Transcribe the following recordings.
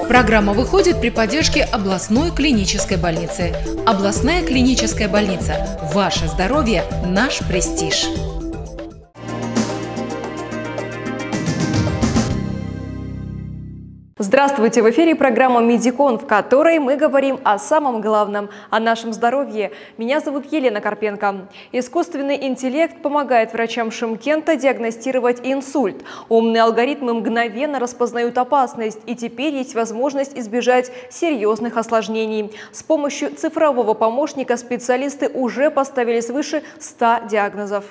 Программа выходит при поддержке областной клинической больницы. Областная клиническая больница. Ваше здоровье – наш престиж. Здравствуйте! В эфире программа «Медикон», в которой мы говорим о самом главном – о нашем здоровье. Меня зовут Елена Карпенко. Искусственный интеллект помогает врачам Шымкента диагностировать инсульт. Умные алгоритмы мгновенно распознают опасность, и теперь есть возможность избежать серьезных осложнений. С помощью цифрового помощника специалисты уже поставили свыше 100 диагнозов.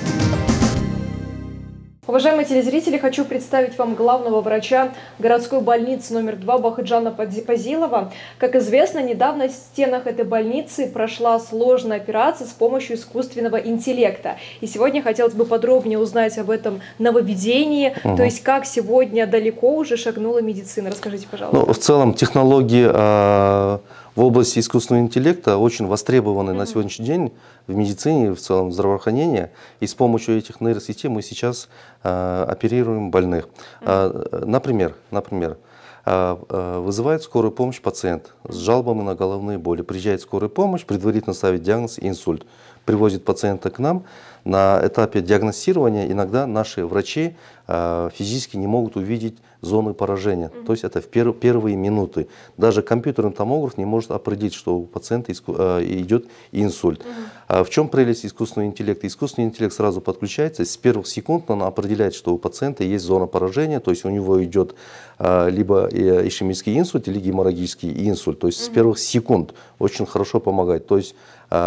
Уважаемые телезрители, хочу представить вам главного врача городской больницы номер 2 Бахыджана Пазилова. Как известно, недавно в стенах этой больницы прошла сложная операция с помощью искусственного интеллекта. И сегодня хотелось бы подробнее узнать об этом нововведении, то есть как сегодня далеко уже шагнула медицина. Расскажите, пожалуйста. Ну, в целом технологии в области искусственного интеллекта очень востребованы на сегодняшний день в медицине, в целом в здравоохранении. И с помощью этих нейросетей мы сейчас оперируем больных. Например, вызывает скорую помощь пациент с жалобами на головные боли. Приезжает скорая помощь, предварительно ставит диагноз инсульт. Привозит пациента к нам. На этапе диагностирования иногда наши врачи физически не могут увидеть зоны поражения. То есть это в первые минуты. Даже компьютерный томограф не может определить, что у пациента идет инсульт. В чем прелесть искусственного интеллекта? Искусственный интеллект сразу подключается. С первых секунд он определяет, что у пациента есть зона поражения. То есть у него идет либо ишемический инсульт, или геморрагический инсульт. То есть с первых секунд очень хорошо помогает. То есть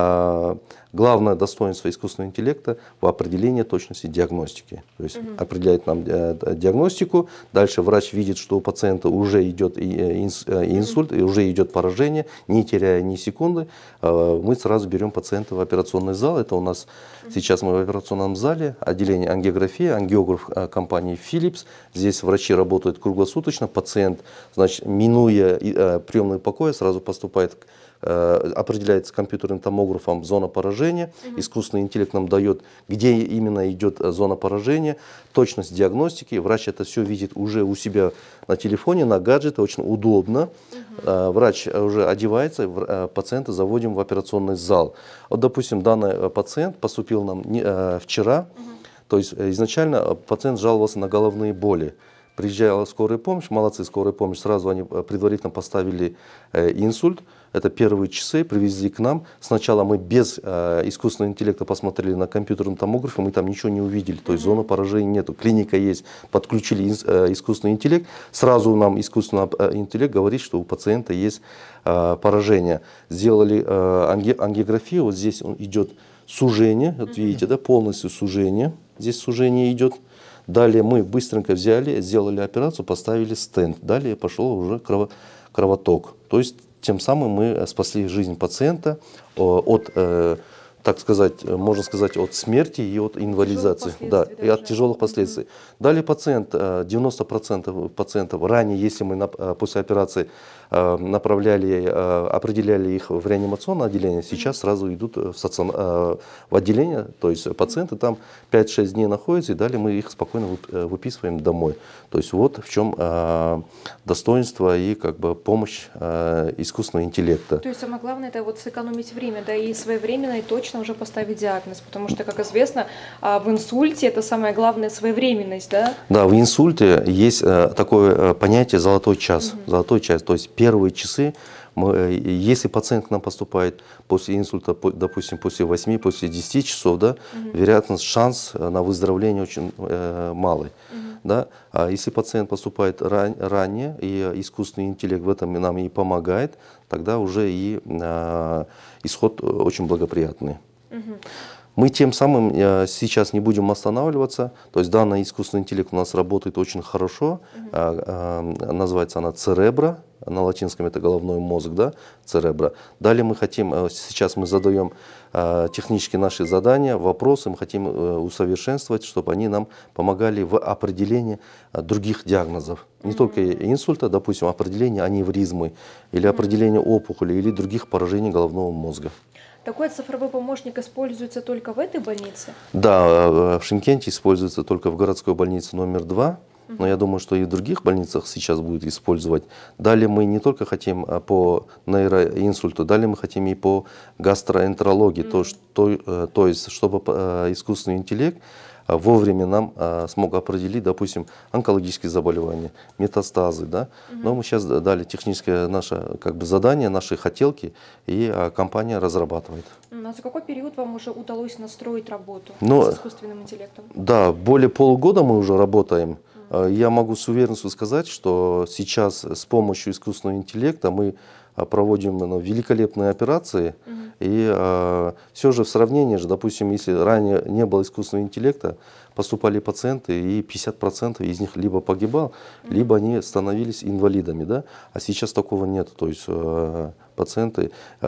главное достоинство искусственного интеллекта в определении точности диагностики. То есть определяет нам диагностику, дальше врач видит, что у пациента уже идет инсульт, и уже идет поражение, не теряя ни секунды. Мы сразу берем пациента в операционный зал. Это у нас сейчас мы в операционном зале, отделение ангиографии, ангиограф компании Philips. Здесь врачи работают круглосуточно. Пациент, значит, минуя приемный покой, сразу поступает, определяется компьютерным томографом зона поражения. Искусственный интеллект нам дает, где именно идет зона поражения, точность диагностики. Врач это все видит уже у себя на телефоне, на гаджете, очень удобно. Врач уже одевается, пациента заводим в операционный зал. Вот, допустим, данный пациент поступил нам вчера, то есть изначально пациент жаловался на головные боли. Приезжала скорая помощь, молодцы, скорая помощь, сразу они предварительно поставили инсульт. Это первые часы, привезли к нам. Сначала мы без искусственного интеллекта посмотрели на компьютерном томографе, мы там ничего не увидели, то есть зоны поражения нету. Клиника есть, подключили искусственный интеллект, сразу нам искусственный интеллект говорит, что у пациента есть поражение. Сделали ангиографию, вот здесь идет сужение, вот видите, да, полностью сужение, здесь сужение идет. Далее мы быстренько взяли, сделали операцию, поставили стенд. Далее пошел уже кровоток. То есть тем самым мы спасли жизнь пациента от, так сказать, можно сказать, от смерти и от инвалидизации, да, и от тяжелых последствий. Далее пациент, 90% пациентов ранее, если мы после операции направляли, определяли их в реанимационное отделение, сейчас сразу идут в отделение, то есть пациенты там 5-6 дней находятся, и далее мы их спокойно выписываем домой. То есть вот в чем достоинство и как бы помощь искусственного интеллекта. То есть самое главное это вот сэкономить время, да, и своевременно и точно уже поставить диагноз, потому что, как известно, в инсульте это самое главное своевременность, да? Да, в инсульте есть такое понятие «золотой час». Золотой час, то есть первые часы, если пациент к нам поступает после инсульта, допустим, после 8, после 10 часов, да, вероятность, шанс на выздоровление очень малый. Да? А если пациент поступает ранее, и искусственный интеллект в этом нам и помогает, тогда уже и исход очень благоприятный. Мы тем самым сейчас не будем останавливаться, то есть данный искусственный интеллект у нас работает очень хорошо, называется она Cerebro, на латинском это головной мозг, да, Cerebro. Далее мы хотим, сейчас мы задаем технически наши задания, вопросы, мы хотим усовершенствовать, чтобы они нам помогали в определении других диагнозов. Не только инсульта, допустим, определение аневризмы, или определение опухоли, или других поражений головного мозга. Такой цифровой помощник используется только в этой больнице? Да, в Шымкенте используется только в городской больнице номер 2. но я думаю, что и в других больницах сейчас будут использовать. Далее мы не только хотим по нейроинсульту, далее мы хотим и по гастроэнтерологии, то есть чтобы искусственный интеллект вовремя нам смог определить, допустим, онкологические заболевания, метастазы, да. Но мы сейчас дали техническое наше задание, наши хотелки, и компания разрабатывает. А за какой период вам уже удалось настроить работу с искусственным интеллектом? Да, более полугода мы уже работаем. Я могу с уверенностью сказать, что сейчас с помощью искусственного интеллекта мы проводим великолепные операции. И все же в сравнении, допустим, если ранее не было искусственного интеллекта, поступали пациенты, и 50% из них либо погибал, либо они становились инвалидами. Да? А сейчас такого нет. То есть пациенты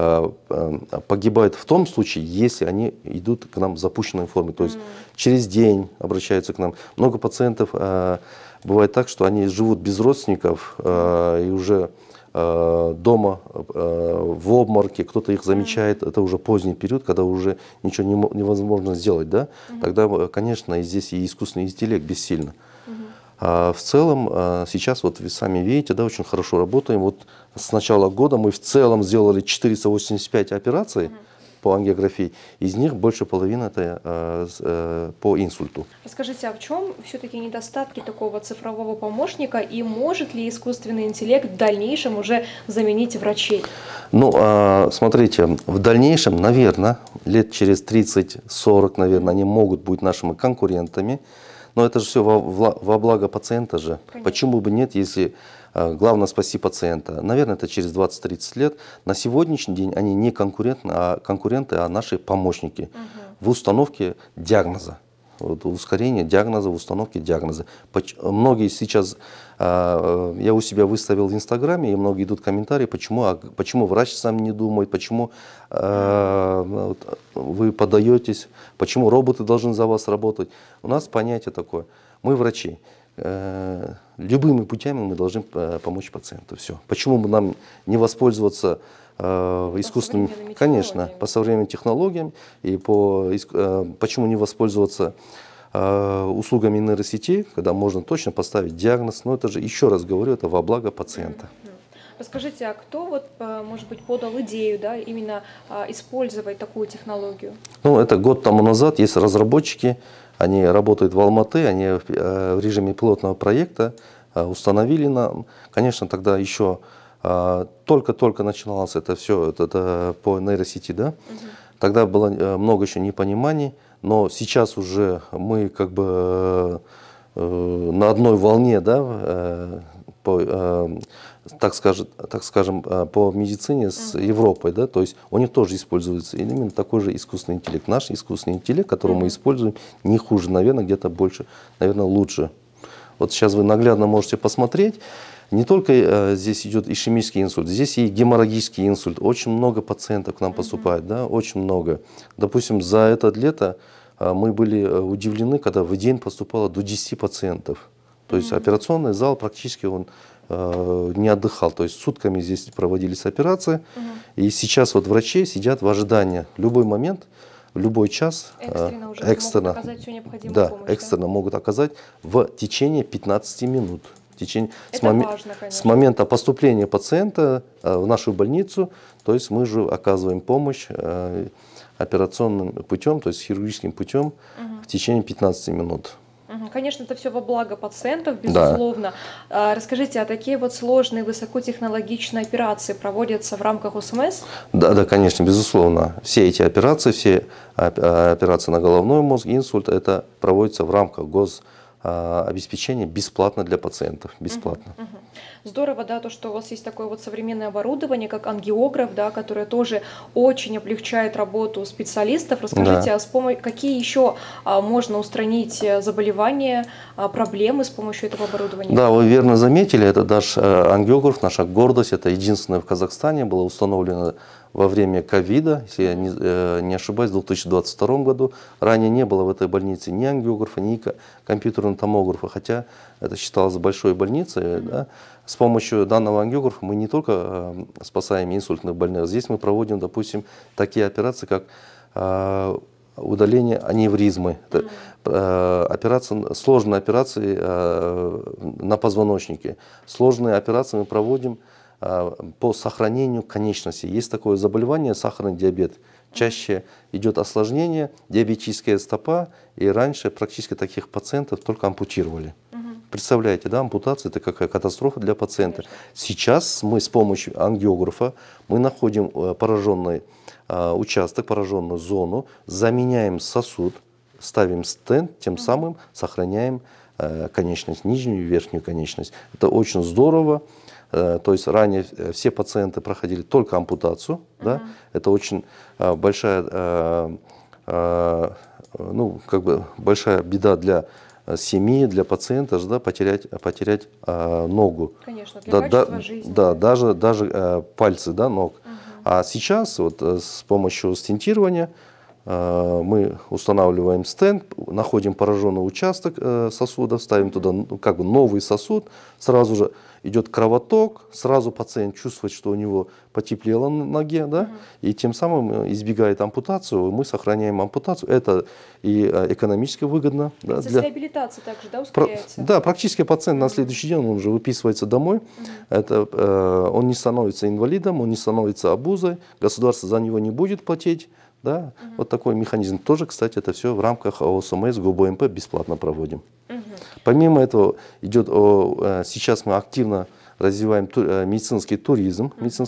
погибают в том случае, если они идут к нам в запущенной форме. То есть через день обращаются к нам. Много пациентов бывает так, что они живут без родственников и уже дома в обмороке, кто-то их замечает, это уже поздний период, когда уже ничего невозможно сделать, да? Тогда, конечно, и здесь и искусственный интеллект бессильно. В целом, сейчас, вот вы сами видите, да, очень хорошо работаем. Вот с начала года мы в целом сделали 485 операций по ангиографии, из них больше половины это по инсульту. Расскажите, а в чем все-таки недостатки такого цифрового помощника, и может ли искусственный интеллект в дальнейшем уже заменить врачей? Ну, смотрите, в дальнейшем, наверное, лет через 30-40, наверное, они могут быть нашими конкурентами, но это же все во благо пациента же. Конечно. Почему бы нет, если главное спасти пациента? Наверное, это через 20-30 лет. На сегодняшний день они не конкуренты, а наши помощники в установке диагноза. Вот, ускорение диагноза, в установке диагноза. Многие сейчас, я у себя выставил в Инстаграме, и многие идут комментарии, почему врач сам не думает, почему вы подаетесь, почему роботы должны за вас работать. У нас понятие такое. Мы врачи. Любыми путями мы должны помочь пациенту. Все. Почему бы нам не воспользоваться искусственным, конечно, по современным технологиям, и почему не воспользоваться услугами нейросети, когда можно точно поставить диагноз, но это же, еще раз говорю, это во благо пациента. Расскажите, а кто, вот, может быть, подал идею, да, именно использовать такую технологию? Ну, это год тому назад есть разработчики, они работают в Алматы, они в режиме пилотного проекта установили нам, конечно, тогда еще только-только начиналось это все, это по нейросети, да? Тогда было много еще непониманий, но сейчас уже мы как бы на одной волне, да, так скажем, по медицине с Европой, да, то есть у них тоже используется именно такой же искусственный интеллект. Наш искусственный интеллект, который мы используем, не хуже, наверное, где-то больше, наверное, лучше. Вот сейчас вы наглядно можете посмотреть. Не только здесь идет ишемический инсульт, здесь и геморрагический инсульт. Очень много пациентов к нам поступает, да, очень много. Допустим, за это лето мы были удивлены, когда в день поступало до 10 пациентов. То есть операционный зал практически он не отдыхал. То есть сутками здесь проводились операции. И сейчас вот врачи сидят в ожидании. В любой момент, в любой час экстренно могут оказать всю необходимую помощь, экстренно могут оказать в течение 15 минут. С момента поступления пациента в нашу больницу, то есть мы же оказываем помощь операционным путем, то есть хирургическим путем в течение 15 минут. Конечно, это все во благо пациентов, безусловно. Да. Расскажите, а такие вот сложные, высокотехнологичные операции проводятся в рамках УСМС? Да, конечно, безусловно. Все эти операции, все операции на головной мозг, инсульт, это проводится в рамках гособеспечения бесплатно для пациентов. Бесплатно. Здорово, да, то, что у вас есть такое вот современное оборудование, как ангиограф, да, которое тоже очень облегчает работу специалистов. Расскажите, какие еще можно устранить заболевания, проблемы с помощью этого оборудования? Да, вы верно заметили, это наш ангиограф, наша гордость, это единственное в Казахстане, было установлено во время ковида, если я не ошибаюсь, в 2022 году. Ранее не было в этой больнице ни ангиографа, ни компьютерного томографа, хотя это считалось большой больницей. Да. С помощью данного ангиографа мы не только спасаем инсультных больных, здесь мы проводим, допустим, такие операции, как удаление аневризмы. Сложные операции на позвоночнике. Сложные операции мы проводим по сохранению конечности. Есть такое заболевание, сахарный диабет. Чаще идет осложнение, диабетическая стопа, и раньше практически таких пациентов только ампутировали. Представляете, да, ампутация – это какая катастрофа для пациента. Конечно. Сейчас мы с помощью ангиографа мы находим пораженный участок, пораженную зону, заменяем сосуд, ставим стенд, тем самым сохраняем конечность, нижнюю и верхнюю конечность. Это очень здорово. То есть ранее все пациенты проходили только ампутацию. Да? Это очень большая, большая беда для семьи, для пациента, да, потерять ногу. Конечно, для качества жизни. Да, даже пальцы, да, ног. А сейчас вот, с помощью стентирования мы устанавливаем стенд, находим пораженный участок сосуда, ставим туда новый сосуд, сразу же идет кровоток, сразу пациент чувствует, что у него потеплело на ноге, да, и тем самым избегает ампутацию, мы сохраняем ампутацию. Это и экономически выгодно. Да, реабилитация также, да, ускоряется? Да, практически пациент на следующий день он уже выписывается домой, он не становится инвалидом, он не становится обузой, государство за него не будет платить. Да? Вот такой механизм. Тоже, кстати, это все в рамках ОСМС, ГУБМП бесплатно проводим. Помимо этого, сейчас мы активно развиваем медицинский туризм.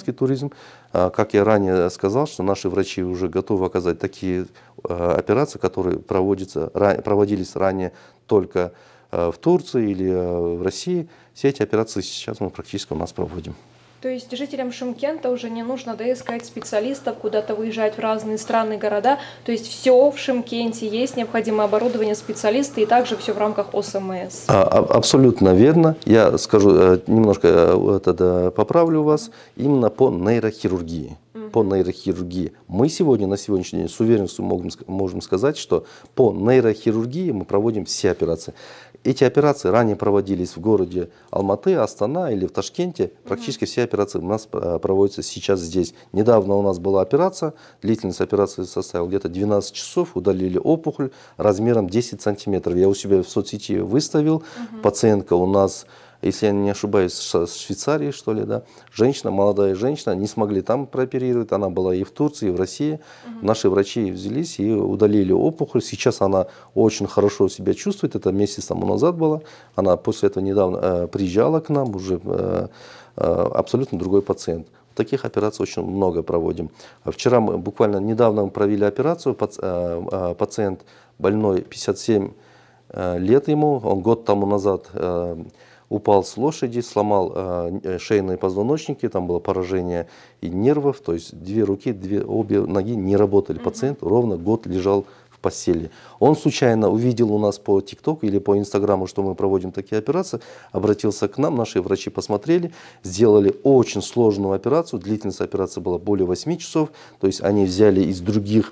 Как я ранее сказал, что наши врачи уже готовы оказать такие операции, которые проводились ранее только в Турции или в России. Все эти операции сейчас мы практически у нас проводим. То есть жителям Шымкента уже не нужно, да, искать специалистов, куда-то выезжать в разные страны, города. То есть все в Шымкенте есть, необходимое оборудование, специалисты, и также все в рамках ОСМС. Абсолютно верно. Я скажу, немножко тогда поправлю вас, именно по нейрохирургии. По нейрохирургии. Мы сегодня, на сегодняшний день, с уверенностью можем сказать, что по нейрохирургии мы проводим все операции. Эти операции ранее проводились в городе Алматы, Астана или в Ташкенте. Практически все операции у нас проводятся сейчас здесь. Недавно у нас была операция, длительность операции составила где-то 12 часов, удалили опухоль размером 10 сантиметров. Я у себя в соцсети выставил, пациентка у нас, если я не ошибаюсь, с Швейцарии, что ли, да, женщина, молодая женщина, не смогли там прооперировать, она была и в Турции, и в России. Наши врачи взялись и удалили опухоль. Сейчас она очень хорошо себя чувствует, это месяц тому назад было. Она после этого недавно приезжала к нам, уже абсолютно другой пациент. Таких операций очень много проводим. Вчера мы буквально недавно провели операцию, пациент больной, 57 лет ему, он год тому назад упал с лошади, сломал шейные позвоночники, там было поражение и нервов, то есть две руки, обе ноги не работали. Пациент ровно год лежал в постели. Он случайно увидел у нас по ТикТоку или по Инстаграму, что мы проводим такие операции, обратился к нам, наши врачи посмотрели, сделали очень сложную операцию, длительность операции была более 8 часов, то есть они взяли из других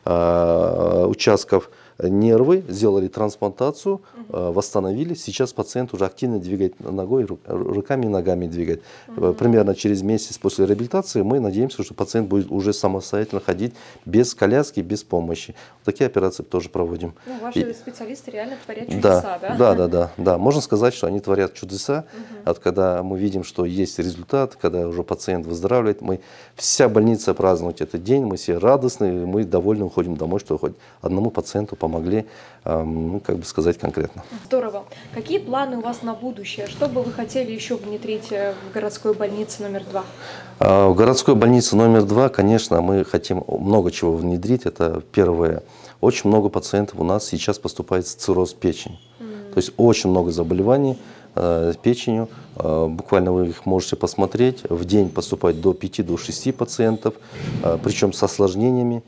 участков нервы, сделали трансплантацию, восстановили. Сейчас пациент уже активно двигает ногой, руками и ногами двигает. Примерно через месяц после реабилитации мы надеемся, что пациент будет уже самостоятельно ходить без коляски, без помощи. Такие операции тоже проводим. Ну, ваши специалисты реально творят чудеса, да? Можно сказать, что они творят чудеса. Когда мы видим, что есть результат, когда уже пациент выздоравливает, вся больница празднует этот день, мы все радостны, мы довольны уходим домой, что хоть одному пациенту помогли, как бы сказать конкретно. Здорово. Какие планы у вас на будущее? Что бы вы хотели еще внедрить в городской больнице номер 2? В городской больнице номер 2, конечно, мы хотим много чего внедрить. Это первое. Очень много пациентов у нас сейчас поступает с цирроз печени. То есть очень много заболеваний с печенью. Буквально вы их можете посмотреть. В день поступает до 5-6 пациентов, причем с осложнениями.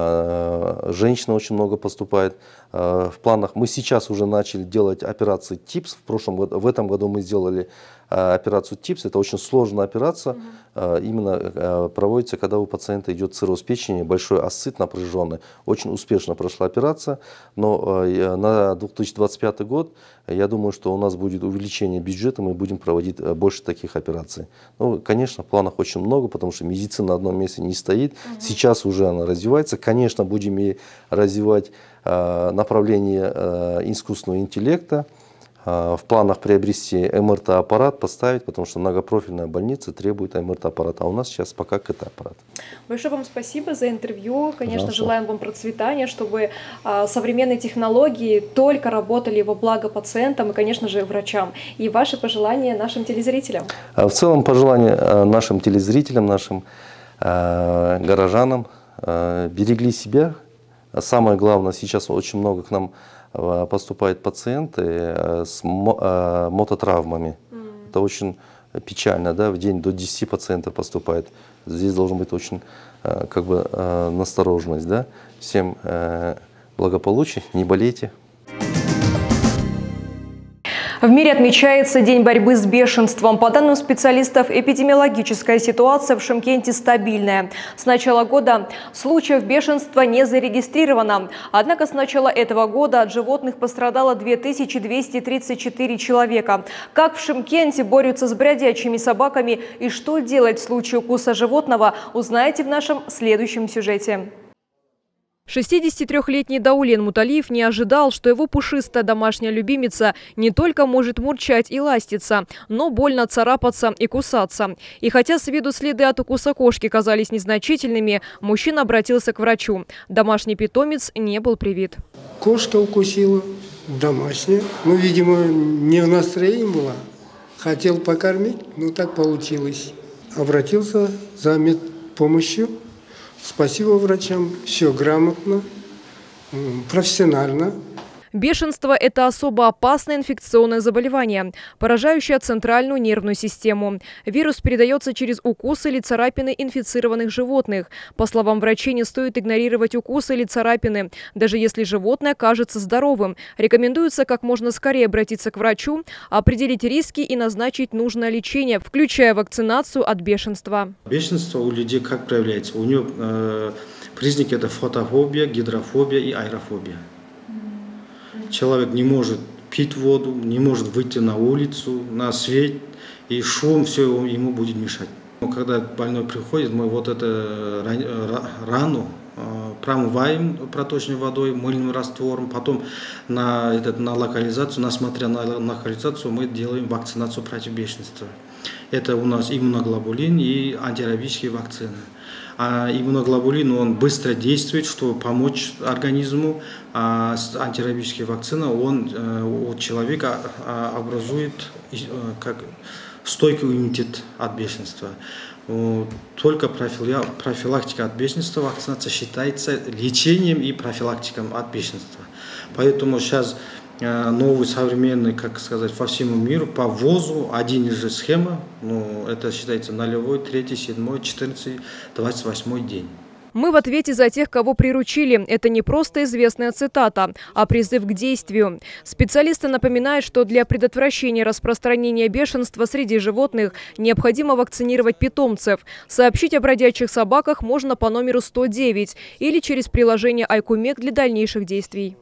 Женщин очень много поступает. В планах мы сейчас уже начали делать операции ТИПС. В этом году мы сделали операцию ТИПС. Это очень сложная операция. Именно проводится, когда у пациента идет цирроз печени, большой асцит напряженный. Очень успешно прошла операция. Но на 2025 год, я думаю, что у нас будет увеличение бюджета, мы будем проводить больше таких операций. Ну, конечно, в планах очень много, потому что медицина на одном месте не стоит. Сейчас уже она развивается. конечно, будем и развивать направление искусственного интеллекта. В планах приобрести МРТ-аппарат, поставить, потому что многопрофильная больница требует МРТ-аппарата, а у нас сейчас пока КТ-аппарат. Большое вам спасибо за интервью. Конечно, желаем вам процветания, чтобы современные технологии только работали во благо пациентам и, конечно же, врачам. И ваши пожелания нашим телезрителям? В целом, пожелания нашим телезрителям, нашим горожанам: берегли себя. Самое главное, сейчас очень много к нам поступают пациенты с мототравмами. Это очень печально, да? В день до 10 пациентов поступает. Здесь должна быть очень настороженность. Да? Всем благополучия, не болейте. В мире отмечается День борьбы с бешенством. По данным специалистов, эпидемиологическая ситуация в Шымкенте стабильная. С начала года случаев бешенства не зарегистрировано. Однако с начала этого года от животных пострадало 2234 человека. Как в Шымкенте борются с бродячими собаками и что делать в случае укуса животного, узнаете в нашем следующем сюжете. 63-летний Даулен Муталиев не ожидал, что его пушистая домашняя любимица не только может мурчать и ластиться, но больно царапаться и кусаться. И хотя с виду следы от укуса кошки казались незначительными, мужчина обратился к врачу. Домашний питомец не был привит. Кошка укусила, домашняя. Ну, видимо, не в настроении была. Хотел покормить, но так получилось. Обратился за медпомощью. Спасибо врачам, все грамотно, профессионально. Бешенство – это особо опасное инфекционное заболевание, поражающее центральную нервную систему. Вирус передается через укусы или царапины инфицированных животных. По словам врачей, не стоит игнорировать укусы или царапины, даже если животное кажется здоровым. Рекомендуется как можно скорее обратиться к врачу, определить риски и назначить нужное лечение, включая вакцинацию от бешенства. Бешенство у людей как проявляется? У него признаки – это фотофобия, гидрофобия и аэрофобия. Человек не может пить воду, не может выйти на улицу, на свет, и шум, все ему будет мешать. Когда больной приходит, мы вот эту рану промываем проточной водой, мыльным раствором, потом на локализацию, несмотря на локализацию, мы делаем вакцинацию против бешенства. Это у нас иммуноглобулин и антирабические вакцины. А иммуноглобулин, он быстро действует, чтобы помочь организму, а антирабическая вакцина, он у человека образует как стойкий иммунитет от бешенства. Только профилактика от бешенства, вакцинация считается лечением и профилактикой от бешенства. Поэтому сейчас новый, современный, как сказать, по всему миру, по ВОЗу, один из же схема, это считается 0, 3, 7, 14, 28 день. Мы в ответе за тех, кого приручили. Это не просто известная цитата, а призыв к действию. Специалисты напоминают, что для предотвращения распространения бешенства среди животных необходимо вакцинировать питомцев. Сообщить о бродячих собаках можно по номеру 109 или через приложение Айкумек для дальнейших действий.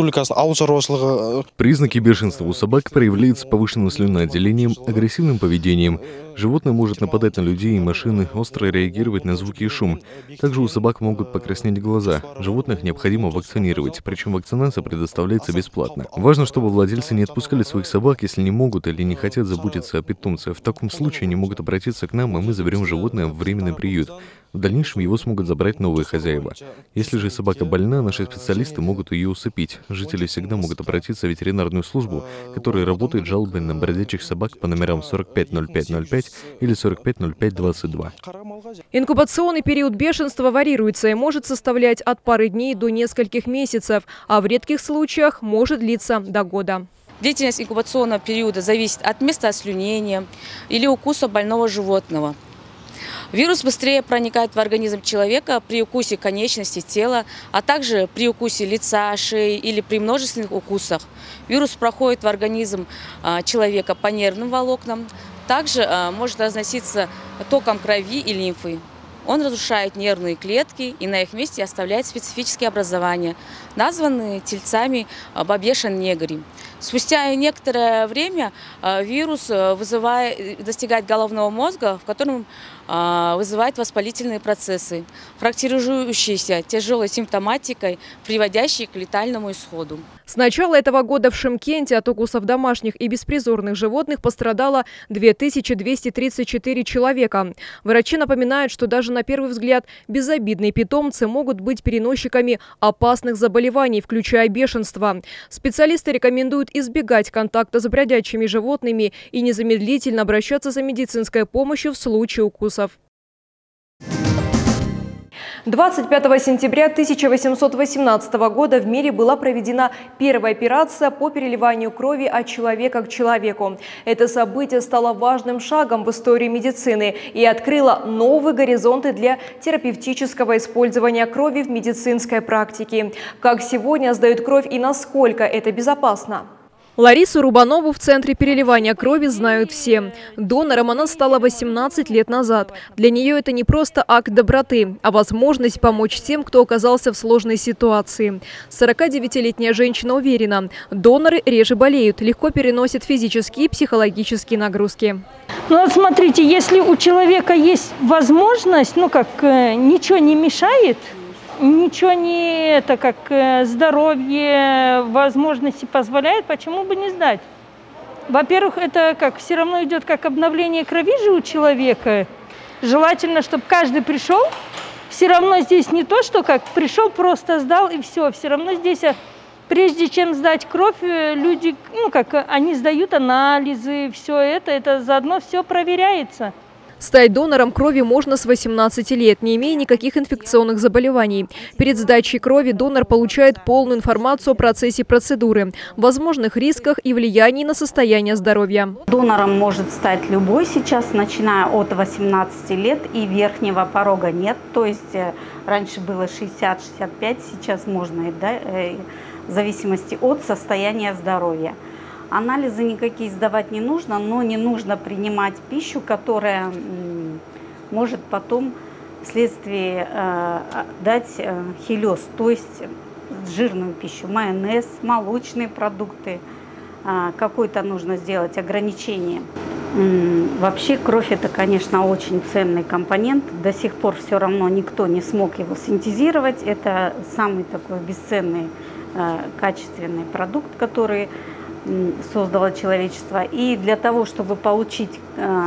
Признаки бешенства у собак проявляются повышенным слюноотделением, агрессивным поведением. Животное может нападать на людей и машины, остро реагировать на звуки и шум. Также у собак могут покраснеть глаза. Животных необходимо вакцинировать, причем вакцинация предоставляется бесплатно. Важно, чтобы владельцы не отпускали своих собак, если не могут или не хотят заботиться о питомце. В таком случае они могут обратиться к нам, и мы заберем животное в временный приют. В дальнейшем его смогут забрать новые хозяева. Если же собака больна, наши специалисты могут ее усыпить. Жители всегда могут обратиться в ветеринарную службу, которая работает жалобой на бродячих собак по номерам 450505 или 450522. Инкубационный период бешенства варьируется и может составлять от пары дней до нескольких месяцев, а в редких случаях может длиться до года. Длительность инкубационного периода зависит от места ослюнения или укуса больного животного. Вирус быстрее проникает в организм человека при укусе конечностей тела, а также при укусе лица, шеи или при множественных укусах. Вирус проходит в организм человека по нервным волокнам, также может разноситься током крови и лимфы. Он разрушает нервные клетки и на их месте оставляет специфические образования, названные тельцами бабешен негри. Спустя некоторое время вирус достигает головного мозга, в котором вызывает воспалительные процессы, характеризующиеся тяжелой симптоматикой, приводящей к летальному исходу. С начала этого года в Шымкенте от укусов домашних и беспризорных животных пострадало 2234 человека. Врачи напоминают, что даже на первый взгляд безобидные питомцы могут быть переносчиками опасных заболеваний, включая бешенство. Специалисты рекомендуют избегать контакта с бродячими животными и незамедлительно обращаться за медицинской помощью в случае укусов. 25 сентября 1818 года в мире была проведена первая операция по переливанию крови от человека к человеку. Это событие стало важным шагом в истории медицины и открыло новые горизонты для терапевтического использования крови в медицинской практике. Как сегодня сдают кровь и насколько это безопасно? Ларису Рубанову в Центре переливания крови знают все. Донором она стала 18 лет назад. Для нее это не просто акт доброты, а возможность помочь тем, кто оказался в сложной ситуации. 49-летняя женщина уверена, доноры реже болеют, легко переносят физические и психологические нагрузки. Ну вот смотрите, если у человека есть возможность, ничего не мешает, ничего не здоровье, возможности позволяет, почему бы не сдать? Во-первых, это все равно идет как обновление крови же у человека. Желательно, чтобы каждый пришел. Все равно здесь не то, что пришел, просто сдал и все. Все равно здесь, прежде чем сдать кровь, люди, они сдают анализы, все это заодно все проверяется. Стать донором крови можно с 18 лет, не имея никаких инфекционных заболеваний. Перед сдачей крови донор получает полную информацию о процессе процедуры, возможных рисках и влиянии на состояние здоровья. Донором может стать любой сейчас, начиная от 18 лет, и верхнего порога нет. То есть раньше было 60-65, сейчас можно, в зависимости от состояния здоровья. Анализы никакие сдавать не нужно, но не нужно принимать пищу, которая может потом вследствие дать хилёз, то есть жирную пищу, майонез, молочные продукты. Какое-то нужно сделать ограничение. Вообще кровь — это, конечно, очень ценный компонент. До сих пор все равно никто не смог его синтезировать. Это самый такой бесценный, качественный продукт, который создало человечество. И для того, чтобы получить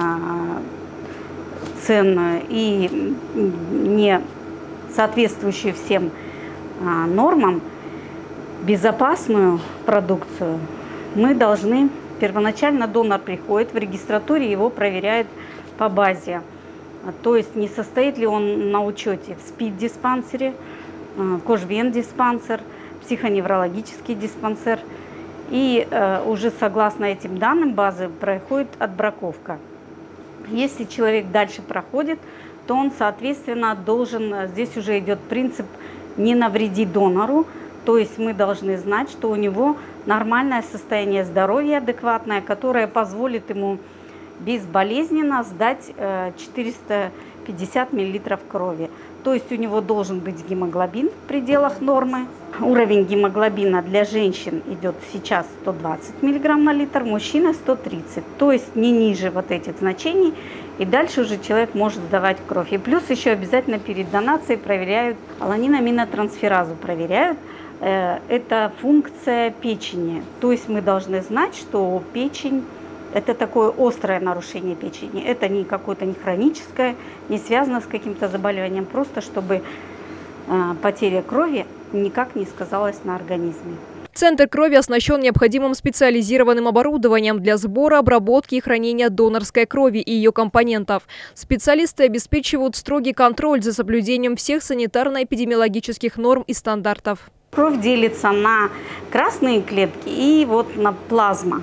ценную и не соответствующую всем нормам безопасную продукцию, мы должны, первоначально донор приходит в регистратуре, его проверяют по базе. То есть не состоит ли он на учете в СПИД-диспансере, кожвен-диспансер, психоневрологический диспансер. И уже согласно этим данным базы проходит отбраковка. Если человек дальше проходит, то он, соответственно, должен, здесь уже идет принцип «не навреди донору», то есть мы должны знать, что у него нормальное состояние здоровья, адекватное, которое позволит ему безболезненно сдать 450 мл крови. То есть у него должен быть гемоглобин в пределах нормы. Уровень гемоглобина для женщин идет сейчас 120 мг на литр, мужчина 130. То есть не ниже вот этих значений. И дальше уже человек может сдавать кровь. И плюс еще обязательно перед донацией проверяют аланин-аминотрансферазу. Это функция печени. То есть мы должны знать, что печень — это такое острое нарушение печени. Это не какое-то не хроническое, не связано с каким-то заболеванием, просто чтобы потеря крови никак не сказалась на организме. Центр крови оснащен необходимым специализированным оборудованием для сбора, обработки и хранения донорской крови и ее компонентов. Специалисты обеспечивают строгий контроль за соблюдением всех санитарно-эпидемиологических норм и стандартов. Кровь делится на красные клетки и вот на плазма.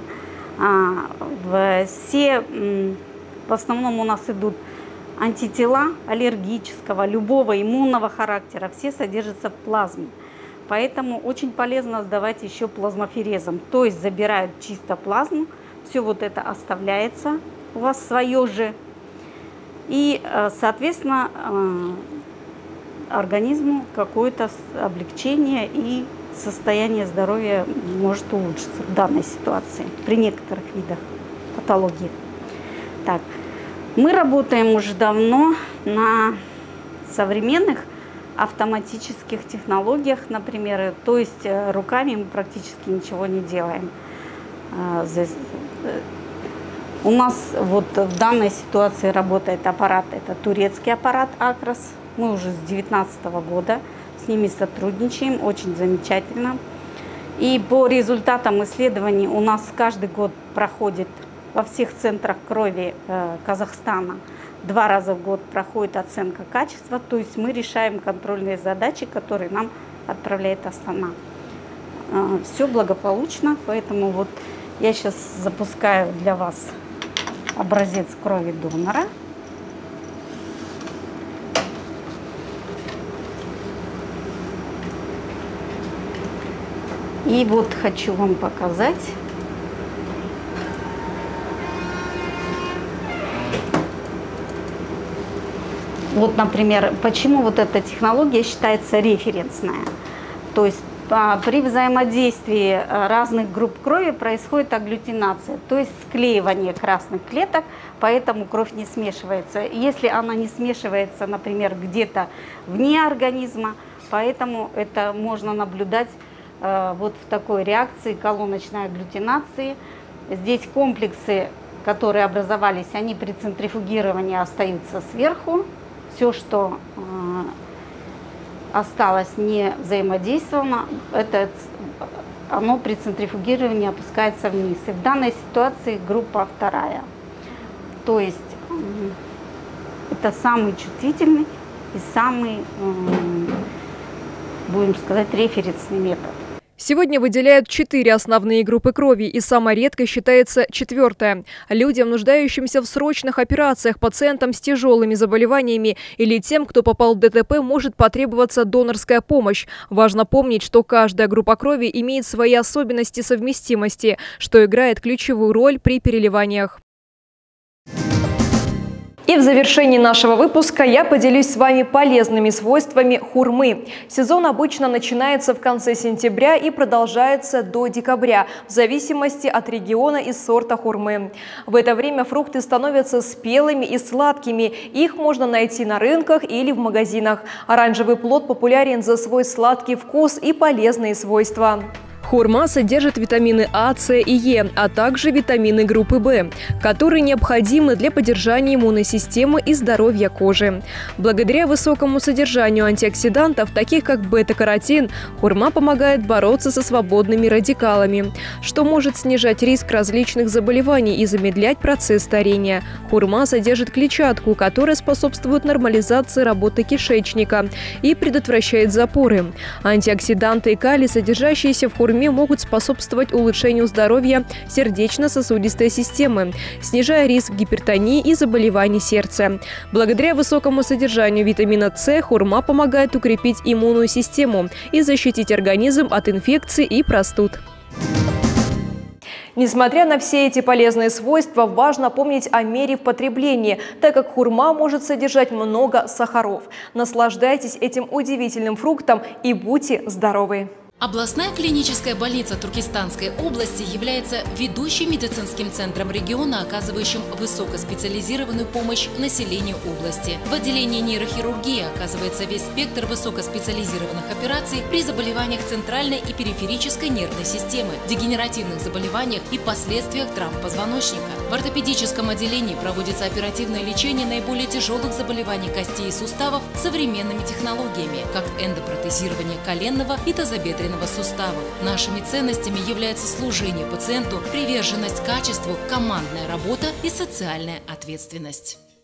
В основном у нас идут антитела аллергического, любого иммунного характера, все содержатся в плазме. Поэтому очень полезно сдавать еще плазмоферезом, то есть забирают чисто плазму, все вот это оставляется у вас свое же. И, соответственно, организму какое-то облегчение и состояние здоровья может улучшиться в данной ситуации при некоторых видах патологии. Так, мы работаем уже давно на современных автоматических технологиях, например, то есть руками мы практически ничего не делаем. У нас вот в данной ситуации работает аппарат, это турецкий аппарат Акрос. Мы уже с 2019 года с ними сотрудничаем, очень замечательно. И по результатам исследований у нас каждый год проходит во всех центрах крови Казахстана 2 раза в год проходит оценка качества, то есть мы решаем контрольные задачи, которые нам отправляет Астана. Все благополучно, поэтому вот я сейчас запускаю для вас образец крови донора. И вот хочу вам показать. Вот, например, почему вот эта технология считается референсная. То есть при взаимодействии разных групп крови происходит агглютинация, то есть склеивание красных клеток, поэтому кровь не смешивается. Если она не смешивается, например, где-то вне организма, поэтому это можно наблюдать вот в такой реакции колоночной агглютинации. Здесь комплексы, которые образовались, они при центрифугировании остаются сверху. Все, что осталось не взаимодействовано, оно при центрифугировании опускается вниз. И в данной ситуации группа 2. То есть это самый чувствительный и самый, будем сказать, референсный метод. Сегодня выделяют 4 основные группы крови, и самой редкой считается 4-я. Людям, нуждающимся в срочных операциях, пациентам с тяжелыми заболеваниями или тем, кто попал в ДТП, может потребоваться донорская помощь. Важно помнить, что каждая группа крови имеет свои особенности совместимости, что играет ключевую роль при переливаниях. И в завершении нашего выпуска я поделюсь с вами полезными свойствами хурмы. Сезон обычно начинается в конце сентября и продолжается до декабря, в зависимости от региона и сорта хурмы. В это время фрукты становятся спелыми и сладкими. Их можно найти на рынках или в магазинах. Оранжевый плод популярен за свой сладкий вкус и полезные свойства. Хурма содержит витамины А, С и Е, а также витамины группы В, которые необходимы для поддержания иммунной системы и здоровья кожи. Благодаря высокому содержанию антиоксидантов, таких как бета-каротин, хурма помогает бороться со свободными радикалами, что может снижать риск различных заболеваний и замедлять процесс старения. Хурма содержит клетчатку, которая способствует нормализации работы кишечника и предотвращает запоры. Антиоксиданты и калий, содержащиеся в хурме, могут способствовать улучшению здоровья сердечно-сосудистой системы, снижая риск гипертонии и заболеваний сердца. Благодаря высокому содержанию витамина С хурма помогает укрепить иммунную систему и защитить организм от инфекций и простуд. Несмотря на все эти полезные свойства, важно помнить о мере в потреблении, так как хурма может содержать много сахаров. Наслаждайтесь этим удивительным фруктом и будьте здоровы! Областная клиническая больница Туркестанской области является ведущим медицинским центром региона, оказывающим высокоспециализированную помощь населению области. В отделении нейрохирургии оказывается весь спектр высокоспециализированных операций при заболеваниях центральной и периферической нервной системы, дегенеративных заболеваниях и последствиях травм позвоночника. В ортопедическом отделении проводится оперативное лечение наиболее тяжелых заболеваний костей и суставов современными технологиями, как эндопротезирование коленного и тазобедренного суставов. Нашими ценностями является служение пациенту, приверженность качеству, командная работа и социальная ответственность.